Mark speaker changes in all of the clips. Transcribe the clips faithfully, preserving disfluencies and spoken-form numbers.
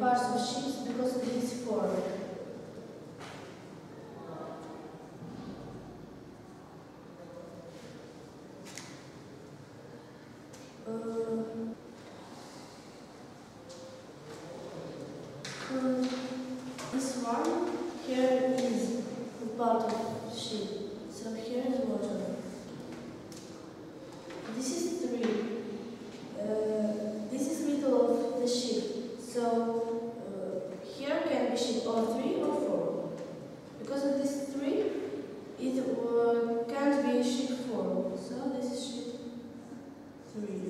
Speaker 1: parts of ships because it is four. Uh, um, this one here is a part of ship, so here is water. This is three. Uh, this is middle of the ship, so uh, here can be ship or three or four. Because of this three, it uh, can't be ship four, so this is ship three.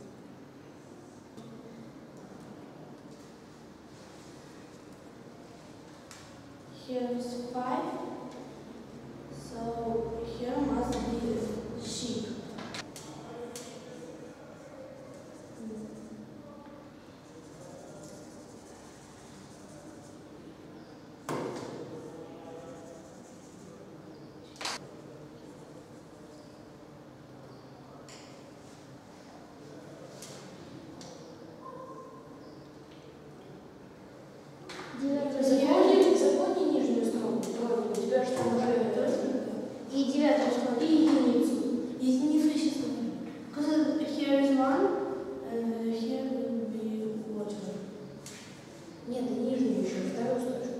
Speaker 1: Here is five, so here must be a ship.
Speaker 2: Запомни, запомни нижнюю строку. У тебя что уже
Speaker 1: И девятую строку, и единицу. Единицу еще ставим. Because here is one, and here will be water.
Speaker 2: Нет, нижнюю еще, вторую строчку.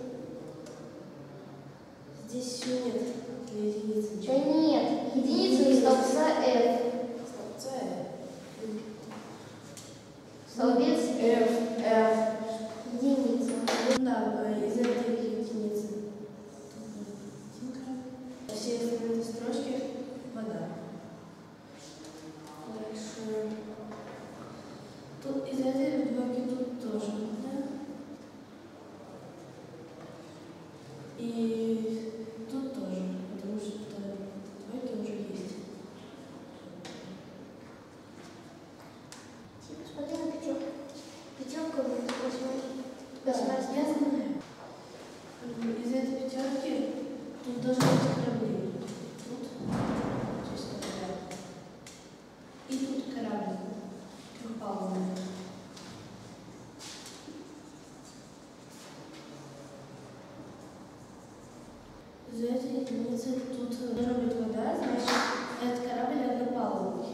Speaker 1: Здесь еще нет единицы.
Speaker 3: Да нет, единица из столбца F.
Speaker 2: Столбца
Speaker 3: Столбец
Speaker 2: F, F.
Speaker 3: единица.
Speaker 1: Да, из этой единицы. Все остальные строчки вода. Дальше. Тут из этой двойки тут тоже вода. И тут тоже, потому что двойки уже есть.
Speaker 3: Посмотри на пятерку. Пятерка будет восьмой.
Speaker 1: Да, я знаю. Из этой пятерки тут должны быть корабли. Тут часть корабля. И тут корабль. Трехпалубный. Из этой единицы тут должна быть вода, значит, этот корабль однопалубный.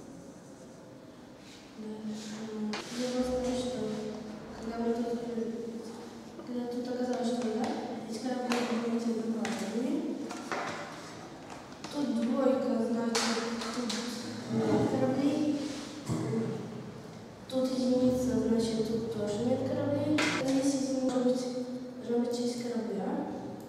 Speaker 1: Я могу сказать, что когда мы тут, когда тут оказалось, что вода, эти корабли должны быть однопалубными. Тут двойка, значит, тут кораблей. Тут единица, значит, тут тоже нет кораблей. Здесь должна быть, должна быть часть корабля.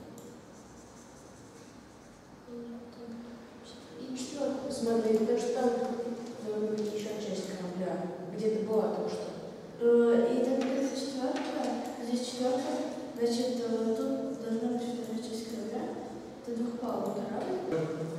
Speaker 2: И четвертая. Смотри, потому что там должна быть еще часть корабля. Где-то была только что.
Speaker 1: И так как это четвертая, здесь четвертая, значит, тут должна быть вторая часть корабля. Это двухпалубный корабль.